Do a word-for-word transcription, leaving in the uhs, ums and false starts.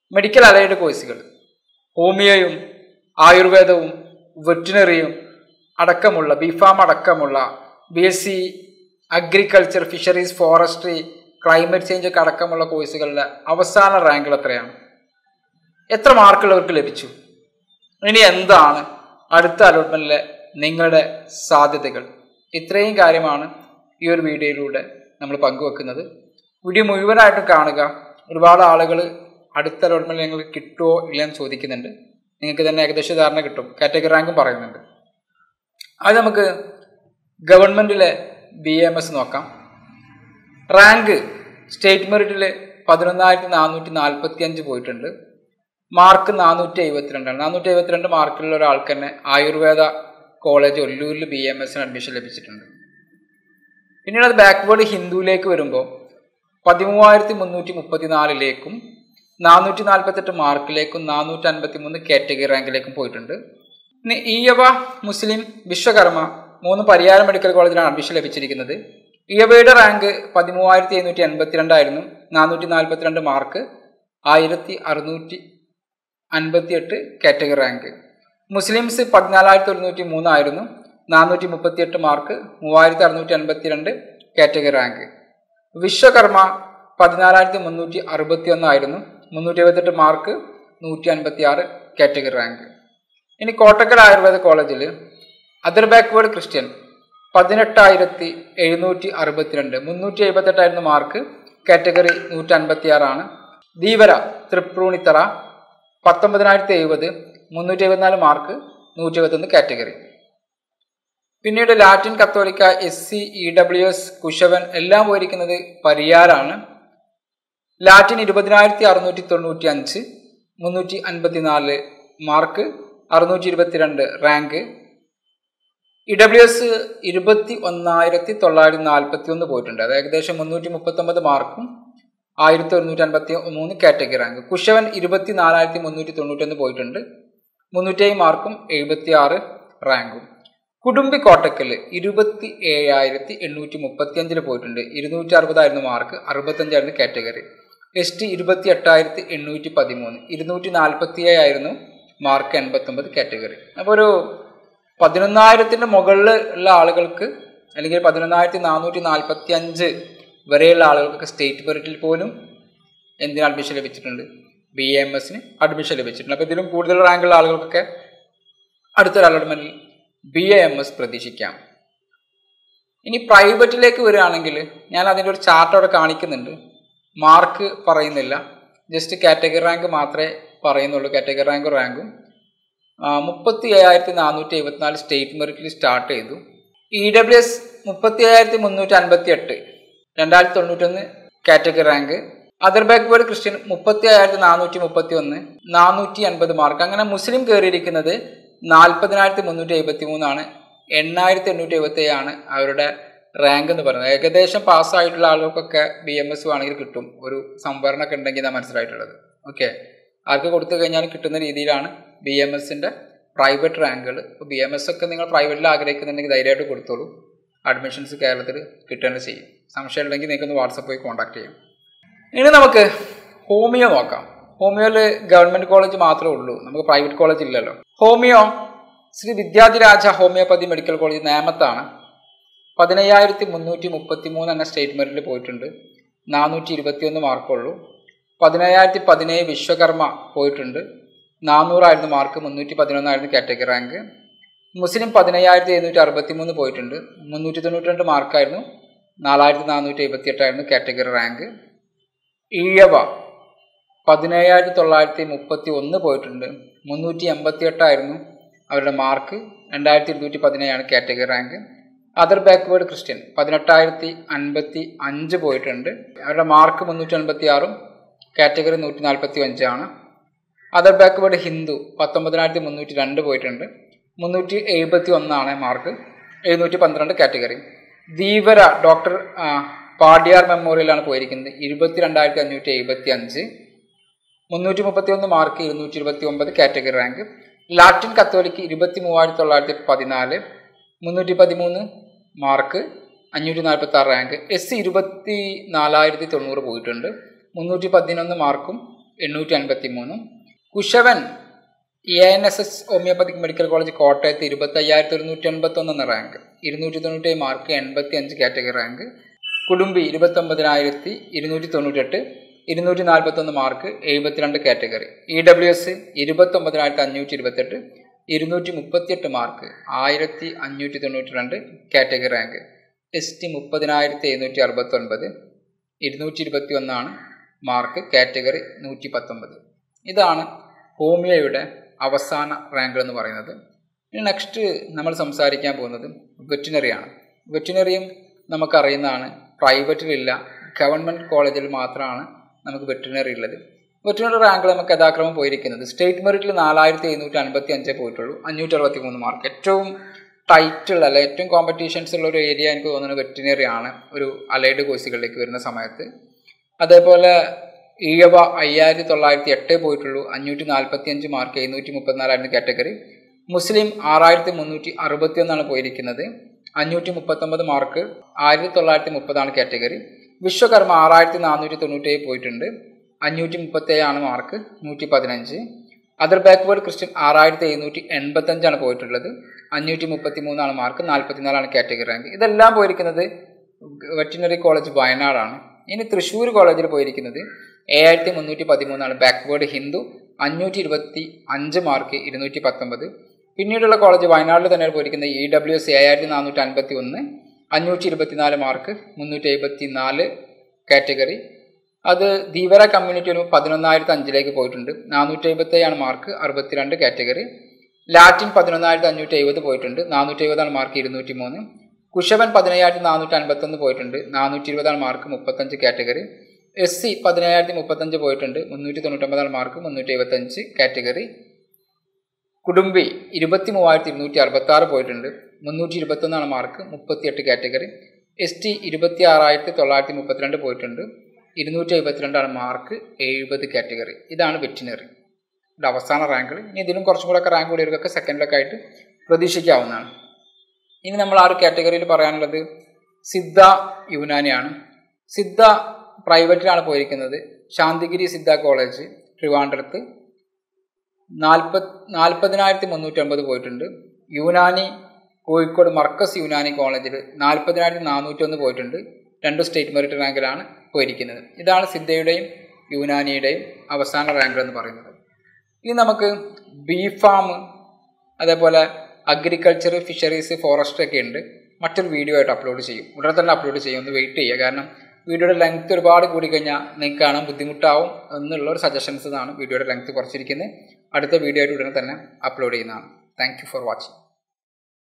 Medical allied കോഴ്സുകൾ ഹോമിയോയും ആയുർവേദവും വെറ്റിനറിയും അടക്കമുള്ള B Pharm അടക്കമുള്ള B S C agriculture, fisheries, forestry, climate change ഒക്കെ അടക്കമുള്ള കോഴ്സുകളുടെ അവസാന റാങ്കുകൾ എത്രയാണ്? എത്ര മാർക്കുള്ളവർക്ക് ലഭിച്ചു? ഇനി എന്താണ് അടുത്ത അലോട്ട്മെൻറ്റിലെ നിങ്ങളുടെ സാധ്യതകൾ? ഇത്രയും കാര്യമാണ് ഈ ഒരു വീഡിയോയിലൂടെ നമ്മൾ പങ്കുവെക്കുന്നത്. വീഡിയോ മുഴുവനായിട്ടും കാണുക. ഒരുപാട് ആളുകൾ അടുത്ത അലോട്ട്മെൻറ്റിൽ നിങ്ങൾക്ക് കിട്ടുമോ ഇല്ലയെന്ന് ചോദിക്കുന്നുണ്ട്. നിങ്ങൾക്ക് തന്നെ ഏകദേശ ധാരണ കിട്ടും. കാറ്റഗറി റാങ്കും പറയുന്നുണ്ട്. അത് നമുക്ക് ഗവൺമെൻറ്റിലെ ബി എം എസ് നോക്കാം. റാങ്ക് സ്റ്റേറ്റ് മെറിറ്റിൽ പതിനൊന്നായിരത്തി നാനൂറ്റി നാൽപ്പത്തി അഞ്ച് പോയിട്ടുണ്ട്. മാർക്ക് നാനൂറ്റി എഴുപത്തിരണ്ടാണ്. നാനൂറ്റി എഴുപത്തിരണ്ട് മാർക്കിലുള്ള ഒരാൾക്ക് തന്നെ ആയുർവേദ കോളേജ് ഒല്ലൂരിൽ ബി എം എസിന് അഡ്മിഷൻ ലഭിച്ചിട്ടുണ്ട്. പിന്നീട് അത് ബാക്ക്വേർഡ് ഹിന്ദുവിലേക്ക് വരുമ്പോൾ പതിമൂവായിരത്തി മുന്നൂറ്റി മുപ്പത്തി നാലിലേക്കും നാനൂറ്റി നാൽപ്പത്തെട്ട് മാർക്കിലേക്കും നാനൂറ്റി അൻപത്തി മൂന്ന് കാറ്റഗറി റാങ്കിലേക്കും പോയിട്ടുണ്ട്. ഇനി ഈയവ മുസ്ലിം വിശ്വകർമ്മ മൂന്ന് പരിയാരം മെഡിക്കൽ കോളേജിലാണ് അഡ്മിഷൻ ലഭിച്ചിരിക്കുന്നത്. ഈയവയുടെ റാങ്ക് പതിമൂവായിരത്തി എഴുന്നൂറ്റി എൺപത്തി രണ്ടായിരുന്നു. നാനൂറ്റി നാൽപ്പത്തിരണ്ട് മാർക്ക്, ആയിരത്തി അറുന്നൂറ്റി അൻപത്തി എട്ട് കാറ്റഗറി റാങ്ക്. മുസ്ലിംസ് പതിനാലായിരത്തി ഒരുന്നൂറ്റി മൂന്നായിരുന്നു. നാനൂറ്റി മുപ്പത്തി എട്ട് മാർക്ക്, മൂവായിരത്തി അറുന്നൂറ്റി അൻപത്തി രണ്ട് കാറ്റഗറി റാങ്ക്. വിശ്വകർമ്മ പതിനാലായിരത്തി മുന്നൂറ്റി അറുപത്തി ഒന്നായിരുന്നു. മുന്നൂറ്റി എഴുപത്തെട്ട് മാർക്ക്, നൂറ്റി അൻപത്തി ആറ് കാറ്റഗറി റാങ്ക്. ഇനി കോട്ടക്കൽ ആയുർവേദ കോളേജിൽ അതർ ബാക്ക്വേർഡ് ക്രിസ്ത്യൻ പതിനെട്ടായിരത്തി എഴുന്നൂറ്റി അറുപത്തിരണ്ട്, മുന്നൂറ്റി എഴുപത്തെട്ടായിരുന്നു മാർക്ക്, കാറ്റഗറി നൂറ്റി അൻപത്തി ആറാണ്. ധീവര തൃപ്പൂണിത്തറ പത്തൊമ്പതിനായിരത്തി എഴുപത്, മുന്നൂറ്റി എഴുപത്തിനാല് മാർക്ക്, നൂറ്റി എഴുപത്തൊന്ന് കാറ്റഗറി. പിന്നീട് Latin Catholic, S C, E W S, കുശവൻ എല്ലാം പോയിരിക്കുന്നത് പരിയാരാണ്. ലാറ്റിൻ ഇരുപതിനായിരത്തി അറുന്നൂറ്റി തൊണ്ണൂറ്റി അഞ്ച്, മുന്നൂറ്റി അൻപത്തി നാല് മാർക്ക്, അറുന്നൂറ്റി ഇരുപത്തിരണ്ട് റാങ്ക്. ഇ ഡബ്ല്യു എസ് ഇരുപത്തി ഒന്നായിരത്തി തൊള്ളായിരത്തി നാൽപ്പത്തി ഒന്ന് പോയിട്ടുണ്ട്. അത് ഏകദേശം മുന്നൂറ്റി മുപ്പത്തൊമ്പത് മാർക്കും ആയിരത്തി ഒരുന്നൂറ്റി അൻപത്തി മൂന്ന് കാറ്റഗറി റാങ്ക്. കുശവൻ ഇരുപത്തി നാലായിരത്തി മുന്നൂറ്റി തൊണ്ണൂറ്റൊന്ന് പോയിട്ടുണ്ട്. മുന്നൂറ്റി ഏഴ് മാർക്കും എഴുപത്തി ആറ് റാങ്കും. കുടുംബി കോട്ടക്കൽ ഇരുപത്തി ഏഴായിരത്തി എണ്ണൂറ്റി മുപ്പത്തി അഞ്ചിൽ പോയിട്ടുണ്ട്. ഇരുന്നൂറ്റി അറുപതായിരുന്നു മാർക്ക്, അറുപത്തഞ്ചായിരുന്നു കാറ്റഗറി. എസ് ടി ഇരുപത്തി എട്ടായിരത്തി എണ്ണൂറ്റി പതിമൂന്ന്, ഇരുന്നൂറ്റി നാൽപ്പത്തി ഏഴായിരുന്നു മാർക്ക്, എൺപത്തൊമ്പത് കാറ്റഗറി. അപ്പോൾ ഒരു പതിനൊന്നായിരത്തിൻ്റെ മുകളിൽ ഉള്ള ആളുകൾക്ക് അല്ലെങ്കിൽ പതിനൊന്നായിരത്തി നാനൂറ്റി നാൽപ്പത്തി അഞ്ച് വരെയുള്ള ആളുകൾക്ക് സ്റ്റേറ്റ് മെറിറ്റിൽ പോലും എന്തിന് അഡ്മിഷൻ ലഭിച്ചിട്ടുണ്ട്? ബി എം എസിന് അഡ്മിഷൻ ലഭിച്ചിട്ടുണ്ട്. അപ്പോൾ ഇതിലും കൂടുതൽ റാങ്കുള്ള ആളുകൾക്കൊക്കെ അടുത്തൊരു അലോട്ട്മെൻറ്റിൽ ബി എം എസ് പ്രതീക്ഷിക്കാം. ഇനി പ്രൈവറ്റിലേക്ക് വരികയാണെങ്കിൽ ഞാൻ അതിൻ്റെ ഒരു ചാർട്ട് അവിടെ കാണിക്കുന്നുണ്ട്. മാർക്ക് പറയുന്നില്ല, ജസ്റ്റ് കാറ്റഗറി റാങ്ക് മാത്രമേ പറയുന്നുള്ളൂ. കാറ്റഗറി റാങ്കും റാങ്കും മുപ്പത്തി ഏഴായിരത്തി നാനൂറ്റി എഴുപത്തിനാല് സ്റ്റേറ്റ് മെറിറ്റിൽ സ്റ്റാർട്ട് ചെയ്തു. ഇ ഡബ്ല്യു എസ് മുപ്പത്തി ഏഴായിരത്തി മുന്നൂറ്റി അൻപത്തി എട്ട്, രണ്ടായിരത്തി തൊണ്ണൂറ്റൊന്ന് category rank. Other backward Christian മുപ്പത്തി ഏഴായിരത്തി നാനൂറ്റി മുപ്പത്തി ഒന്ന്, നാനൂറ്റി അൻപത് മാർക്ക്. അങ്ങനെ മുസ്ലിം കയറിയിരിക്കുന്നത് നാൽപ്പതിനായിരത്തി മുന്നൂറ്റി എഴുപത്തി മൂന്നാണ്. എണ്ണായിരത്തി എണ്ണൂറ്റി എഴുപത്തി ഏഴാണ് അവരുടെ റാങ്ക് എന്ന് പറയുന്നത്. ഏകദേശം പാസ്സായിട്ടുള്ള ആളുകൾക്കൊക്കെ ബി എം എസ് വേണമെങ്കിൽ കിട്ടും. ഒരു സംവരണമൊക്കെ ഉണ്ടെങ്കിൽ ഇതാണ് മനസ്സിലായിട്ടുള്ളത്. ഓക്കെ, ആർക്ക് കൊടുത്തു കഴിഞ്ഞാൽ കിട്ടുന്ന രീതിയിലാണ് ബി എം എസിൻ്റെ പ്രൈവറ്റ് റാങ്കുകൾ. ഇപ്പോൾ ബി എം എസ് ഒക്കെ നിങ്ങൾ പ്രൈവറ്റിൽ ആഗ്രഹിക്കുന്നുണ്ടെങ്കിൽ ധൈര്യമായിട്ട് കൊടുത്തോളൂ. അഡ്മിഷൻസ് കേരളത്തിൽ കിട്ടേണ്ട ചെയ്യും. സംശയം ഉണ്ടെങ്കിൽ നിങ്ങൾക്കൊന്ന് വാട്സപ്പ് പോയി കോൺടാക്ട് ചെയ്യാം. ഇനി നമുക്ക് ഹോമിയോ നോക്കാം. ഹോമിയോയിൽ ഗവൺമെൻറ് കോളേജ് മാത്രമേ ഉള്ളൂ, നമുക്ക് പ്രൈവറ്റ് കോളേജ് ഇല്ലല്ലോ. Homeo Shri Vidyadhiraja homoeopathy medical college നേമത്താണ്. പതിനയ്യായിരത്തി മുന്നൂറ്റി മുപ്പത്തി മൂന്ന് എന്ന സ്റ്റേറ്റ് മെറിറ്റിൽ പോയിട്ടുണ്ട്. നാനൂറ്റി ഇരുപത്തി ഒന്ന് മാർക്കുള്ളൂ. പതിനയ്യായിരത്തി പതിനേഴ് വിശ്വകർമ്മ പോയിട്ടുണ്ട്. നാനൂറായിരുന്നു മാർക്ക്, മുന്നൂറ്റി പതിനൊന്നായിരുന്നു കാറ്റഗറി റാങ്ക്. മുസ്ലിം പതിനയ്യായിരത്തി എഴുന്നൂറ്റി അറുപത്തി മൂന്ന് പോയിട്ടുണ്ട്. മുന്നൂറ്റി തൊണ്ണൂറ്റി രണ്ട് മാർക്കായിരുന്നു, നാലായിരത്തി നാനൂറ്റി എഴുപത്തി എട്ടായിരുന്നു കാറ്റഗറി റാങ്ക്. ഈഴവ പതിനേഴായിരത്തി തൊള്ളായിരത്തി മുപ്പത്തി ഒന്ന് പോയിട്ടുണ്ട്. മുന്നൂറ്റി എൺപത്തി എട്ടായിരുന്നു അവരുടെ മാർക്ക്, രണ്ടായിരത്തി ഇരുന്നൂറ്റി പതിനേഴാണ് category rank. Other backward Christian പതിനെട്ടായിരത്തി അൻപത്തി അഞ്ച് പോയിട്ടുണ്ട്. അവരുടെ മാർക്ക് മുന്നൂറ്റി അൻപത്തി ആറും കാറ്റഗറി നൂറ്റി നാൽപ്പത്തി അഞ്ചാണ്. അതർ ബാക്ക്വേർഡ് ഹിന്ദു പത്തൊമ്പതിനായിരത്തി മുന്നൂറ്റി രണ്ട് പോയിട്ടുണ്ട്. മുന്നൂറ്റി എഴുപത്തി ഒന്നാണ് മാർക്ക്, എഴുന്നൂറ്റി പന്ത്രണ്ട് കാറ്റഗറി. ധീവര ഡോക്ടർ പാഡിയാർ മെമ്മോറിയലാണ് പോയിരിക്കുന്നത്. ഇരുപത്തി രണ്ടായിരത്തി അഞ്ഞൂറ്റി എഴുപത്തി അഞ്ച്, മുന്നൂറ്റി മുപ്പത്തി ഒന്ന് മാർക്ക്, ഇരുന്നൂറ്റി ഇരുപത്തി ഒമ്പത് കാറ്റഗറി റാങ്ക്. ലാറ്റിൻ കത്തോലിക്ക് ഇരുപത്തി മൂവായിരത്തി തൊള്ളായിരത്തി പതിനാല്, മുന്നൂറ്റി പതിമൂന്ന് മാർക്ക്, അഞ്ഞൂറ്റി നാൽപ്പത്തി ആറ് റാങ്ക്. എസ് സി ഇരുപത്തി നാലായിരത്തി തൊണ്ണൂറ് പോയിട്ടുണ്ട്. മുന്നൂറ്റി പതിനൊന്ന് മാർക്കും എണ്ണൂറ്റി അൻപത്തി മൂന്നും. Kushavan A N S S homeopathic medical college കോട്ടയത്ത് ഇരുപത്തയ്യായിരത്തി ഒരുന്നൂറ്റി എൺപത്തൊന്ന് എന്ന റാങ്ക്, ഇരുന്നൂറ്റി തൊണ്ണൂറ്റി മാർക്ക്, എൺപത്തി അഞ്ച് കാറ്റഗറി റാങ്ക്. കുടുംബി ഇരുപത്തൊമ്പതിനായിരത്തി ഇരുന്നൂറ്റി തൊണ്ണൂറ്റെട്ട്, ഇരുന്നൂറ്റി നാൽപ്പത്തൊന്ന് മാർക്ക്, എഴുപത്തിരണ്ട് കാറ്റഗറി. ഇ ഡബ്ല്യു എസ് ഇരുപത്തൊമ്പതിനായിരത്തി അഞ്ഞൂറ്റി ഇരുപത്തെട്ട്, ഇരുന്നൂറ്റി മുപ്പത്തിയെട്ട് മാർക്ക്, ആയിരത്തി അഞ്ഞൂറ്റി തൊണ്ണൂറ്റി രണ്ട് കാറ്റഗറി റാങ്ക്. എസ് ടി മുപ്പതിനായിരത്തി എഴുന്നൂറ്റി അറുപത്തൊൻപത്, ഇരുന്നൂറ്റി ഇരുപത്തി ഒന്നാണ് മാർക്ക്, കാറ്റഗറി നൂറ്റി പത്തൊമ്പത്. ഇതാണ് ഹോമിയോയുടെ അവസാന റാങ്ക് എന്ന് പറയുന്നത്. ഇനി നെക്സ്റ്റ് നമ്മൾ സംസാരിക്കാൻ പോകുന്നത് വെറ്റിനറിയാണ്. വെറ്റിനറിയും നമുക്കറിയുന്നതാണ്, പ്രൈവറ്റിലില്ല, ഗവൺമെൻറ് കോളേജിൽ മാത്രമാണ് നമുക്ക് വെറ്റിനറി ഉള്ളത്. വെറ്റിനറി റാങ്ക് നമുക്ക് യഥാക്രമം പോയിരിക്കുന്നത് സ്റ്റേറ്റ് മെറിറ്റിൽ നാലായിരത്തി എഴുന്നൂറ്റി അൻപത്തി അഞ്ചേ പോയിട്ടുള്ളൂ, അഞ്ഞൂറ്റി അറുപത്തി മൂന്ന് മാർക്ക്. ഏറ്റവും ടൈറ്റുള്ള അല്ലെ ഏറ്റവും കോമ്പറ്റീഷൻസ് ഉള്ള ഒരു ഏരിയ എനിക്ക് തോന്നുന്നത് വെറ്റിനറി ആണ് ഒരു അലൈഡ് കോഴ്സുകളിലേക്ക് വരുന്ന സമയത്ത്. അതേപോലെ ഈഴവ അയ്യായിരത്തി തൊള്ളായിരത്തി എട്ടേ പോയിട്ടുള്ളൂ, അഞ്ഞൂറ്റി നാൽപ്പത്തി അഞ്ച് മാർക്ക്, എഴുന്നൂറ്റി മുപ്പത്തിനാലായിരുന്നു കാറ്റഗറി. മുസ്ലിം ആറായിരത്തി മുന്നൂറ്റി അറുപത്തി ഒന്നാണ് പോയിരിക്കുന്നത്, അഞ്ഞൂറ്റി മുപ്പത്തൊമ്പത് മാർക്ക്, ആയിരത്തി തൊള്ളായിരത്തി മുപ്പതാണ് കാറ്റഗറി. വിശ്വകർമ്മ ആറായിരത്തി നാനൂറ്റി തൊണ്ണൂറ്റേഴ് പോയിട്ടുണ്ട്, അഞ്ഞൂറ്റി മുപ്പത്തേഴാണ് മാർക്ക്, നൂറ്റി പതിനഞ്ച്. അതർ ബാക്ക്വേർഡ് ക്രിസ്ത്യൻ ആറായിരത്തി എഴുന്നൂറ്റി എൺപത്തഞ്ചാണ് പോയിട്ടുള്ളത്, അഞ്ഞൂറ്റി മുപ്പത്തി മൂന്നാണ് മാർക്ക്, നാൽപ്പത്തിനാലാണ് കാറ്റഗറി റാങ്ക്. ഇതെല്ലാം പോയിരിക്കുന്നത് വെറ്റിനറി കോളേജ് വയനാടാണ്. ഇനി തൃശ്ശൂർ കോളേജിൽ പോയിരിക്കുന്നത് ഏഴായിരത്തി മുന്നൂറ്റി പതിമൂന്നാണ് ബാക്ക്വേർഡ് ഹിന്ദു, അഞ്ഞൂറ്റി ഇരുപത്തി അഞ്ച് മാർക്ക്, ഇരുന്നൂറ്റി പത്തൊമ്പത്. പിന്നീടുള്ള കോളേജ് വയനാട്ടിൽ തന്നെയാണ് പോയിരിക്കുന്നത് ഇ ഡബ്ല്യു എസ് ഏഴായിരത്തി നാനൂറ്റി അൻപത്തി ഒന്ന്, അഞ്ഞൂറ്റി ഇരുപത്തിനാല് മാർക്ക്, മുന്നൂറ്റി എഴുപത്തി നാല് കാറ്റഗറി. അത് ധീവര കമ്മ്യൂണിറ്റി ഒരു പതിനൊന്നായിരത്തി അഞ്ചിലേക്ക് പോയിട്ടുണ്ട്, നാനൂറ്റി എഴുപത്തേഴാണ് മാർക്ക്, അറുപത്തിരണ്ട് കാറ്റഗറി. ലാറ്റിൻ പതിനൊന്നായിരത്തി അഞ്ഞൂറ്റി എഴുപത് പോയിട്ടുണ്ട്, നാനൂറ്റി എഴുപതാണ് മാർക്ക്, ഇരുന്നൂറ്റി മൂന്ന്. കുശവൻ പതിനയ്യായിരത്തി നാനൂറ്റി അൻപത്തൊന്ന് പോയിട്ടുണ്ട്, നാനൂറ്റി ഇരുപതാണ് മാർക്ക്, മുപ്പത്തഞ്ച് കാറ്റഗറി. എസ് സി പതിനയ്യായിരത്തി മുപ്പത്തഞ്ച് പോയിട്ടുണ്ട്, മുന്നൂറ്റി തൊണ്ണൂറ്റൊമ്പതാണ് മാർക്ക്, മുന്നൂറ്റി എഴുപത്തഞ്ച് കാറ്റഗറി. കുടുംബി ഇരുപത്തി മൂവായിരത്തി ഇരുന്നൂറ്റി അറുപത്തി ആറ് പോയിട്ടുണ്ട്, മുന്നൂറ്റി ഇരുപത്തൊന്നാണ് മാർക്ക്, മുപ്പത്തിയെട്ട് കാറ്റഗറി. എസ് ടി ഇരുപത്തി ആറായിരത്തി തൊള്ളായിരത്തി മുപ്പത്തിരണ്ട് പോയിട്ടുണ്ട്, ഇരുന്നൂറ്റി എഴുപത്തിരണ്ടാണ് മാർക്ക്, എഴുപത് കാറ്റഗറി. ഇതാണ് വെറ്റിനറി അവസാന റാങ്ക്. ഇനി ഇതിലും കുറച്ചും കൂടെ ഒക്കെ റാങ്ക് കൂടിയവർക്കൊക്കെ സെക്കൻഡിലൊക്കെ ആയിട്ട് പ്രതീക്ഷിക്കാവുന്നതാണ്. ഇനി നമ്മൾ ആ ഒരു കാറ്റഗറിയിൽ പറയാനുള്ളത് സിദ്ധ യുനാനിയാണ്. സിദ്ധ പ്രൈവറ്റിലാണ് പോയിരിക്കുന്നത്, ശാന്തിഗിരി സിദ്ധ കോളേജ് ട്രിവാൻഡ്രത്ത്, നാൽപ്പത് നാൽപ്പതിനായിരത്തി മുന്നൂറ്റി അമ്പത് പോയിട്ടുണ്ട്. യുനാനി കോഴിക്കോട് മർക്കസ് യുനാനി കോളേജിൽ നാൽപ്പതിനായിരത്തി നാനൂറ്റി ഒന്ന് പോയിട്ടുണ്ട്, രണ്ട് സ്റ്റേറ്റ് മെറിറ്റ് റാങ്കിലാണ് പോയിരിക്കുന്നത്. ഇതാണ് സിദ്ധയുടെയും യുനാനിയുടെയും അവസാന റാങ്ക് എന്ന് പറയുന്നത്. ഇനി നമുക്ക് ബി ഫാം, അതേപോലെ അഗ്രികൾച്ചർ, ഫിഷറീസ്, ഫോറസ്ട്രി ഒക്കെ ഉണ്ട്, മറ്റൊരു വീഡിയോ ആയിട്ട് അപ്ലോഡ് ചെയ്യും, ഉടനെ തന്നെ അപ്ലോഡ് ചെയ്യും. ഒന്ന് വെയിറ്റ് ചെയ്യുക, കാരണം വീഡിയോയുടെ ലെങ്ത് ഒരുപാട് കൂടിക്കഴിഞ്ഞാൽ നിങ്ങൾക്ക് കാണാൻ ബുദ്ധിമുട്ടാവും എന്നുള്ള ഒരു സജഷൻസ് ആണ് വീഡിയോയുടെ ലെങ്ത് കുറച്ചിരിക്കുന്നത്. അടുത്ത വീഡിയോ ആയിട്ട് ഉടനെ തന്നെ അപ്ലോഡ് ചെയ്യുന്നതാണ്. Thank you for watching.